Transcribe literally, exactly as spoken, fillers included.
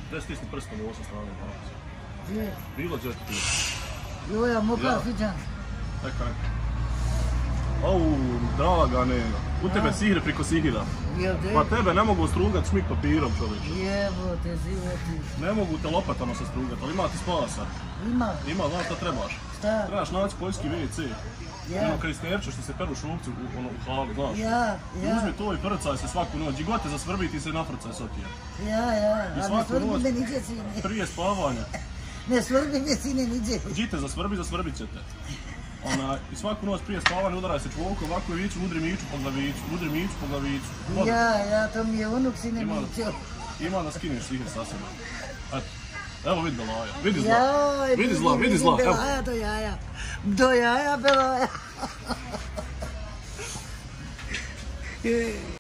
Gdje stisni prstom u osam strane? Gdje? Bilo gdje ti? Joja, moka fiđan. Eka, eka. Au, draga nema. U tebe sihir priko sihira. Jel te? Pa tebe ne mogu strugat šmik papirom, čovječe. Jebote, životi. Ne mogu te lopatama se strugat, ali ima ti spasa. Ima? Ima, znaš šta trebaš? Šta? Trebaš naći poljski ve ce. Ja. Ono kristerče što se peru šupci u, ono, u halu, znaš. Ja, ja. Uzmi to i prcaj se svaku noć. Gdje god te zasvrbi ti se naprcaj sotije. Ja, ja. I A ne svaku svrbi noć me niđe, sine. prije spavanja. Ne svrbi me, sine, niđe. Gdje te zasvrbi, zasvrbit će te. Ona, i svaku noć prije spavanja udaraj se čvoku, ovako i viću, udri miću po glaviću, udri miću po glaviću. Odmah. Ja, ja, to mi je unuk, sine, Ima, mićo. ima da skineš sihir sa sebe. Eto. Evo vidi Belaja, vidi zla, Joj, vidi zla, vidi zla, evo. Belaja do jaja. Do jaja, Belaja.